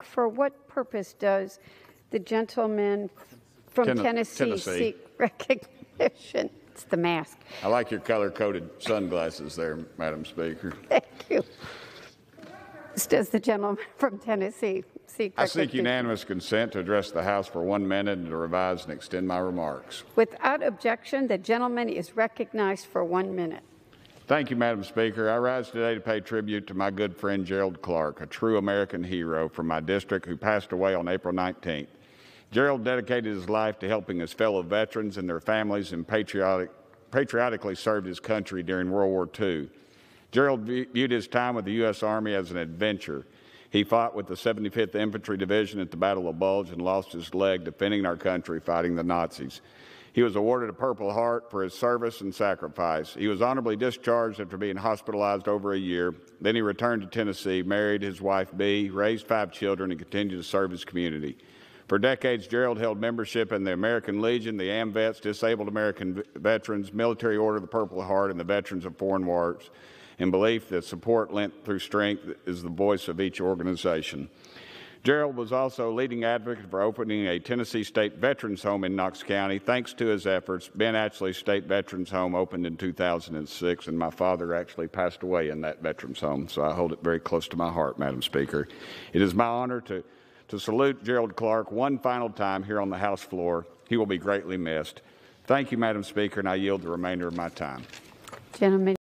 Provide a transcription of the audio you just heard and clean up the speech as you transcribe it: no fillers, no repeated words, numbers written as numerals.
for what purpose does the gentleman from Tennessee seek recognition? It's the mask. I like your color-coded sunglasses there, Madam Speaker. Thank you. Does the gentleman from Tennessee seek recognition? I seek unanimous consent to address the House for 1 minute and to revise and extend my remarks. Without objection, the gentleman is recognized for 1 minute. Thank you, Madam Speaker. I rise today to pay tribute to my good friend Gerald Clark, a true American hero from my district who passed away on April 19th. Gerald dedicated his life to helping his fellow veterans and their families and patriotically served his country during World War II. Gerald viewed his time with the U.S. Army as an adventure. He fought with the 75th Infantry Division at the Battle of Bulge and lost his leg defending our country fighting the Nazis. He was awarded a Purple Heart for his service and sacrifice. He was honorably discharged after being hospitalized over a year. Then he returned to Tennessee, married his wife, Bee, raised 5 children, and continued to serve his community. For decades, Gerald held membership in the American Legion, the AMVETS, Disabled American Veterans, Military Order of the Purple Heart, and the Veterans of Foreign Wars, in belief that support lent through strength is the voice of each organization. Gerald was also a leading advocate for opening a Tennessee State Veterans Home in Knox County. Thanks to his efforts, Ben Atchley State Veterans Home opened in 2006, and my father actually passed away in that Veterans Home, so I hold it very close to my heart, Madam Speaker. It is my honor to salute Gerald Clark one final time here on the House floor. He will be greatly missed. Thank you, Madam Speaker, and I yield the remainder of my time. Gentleman.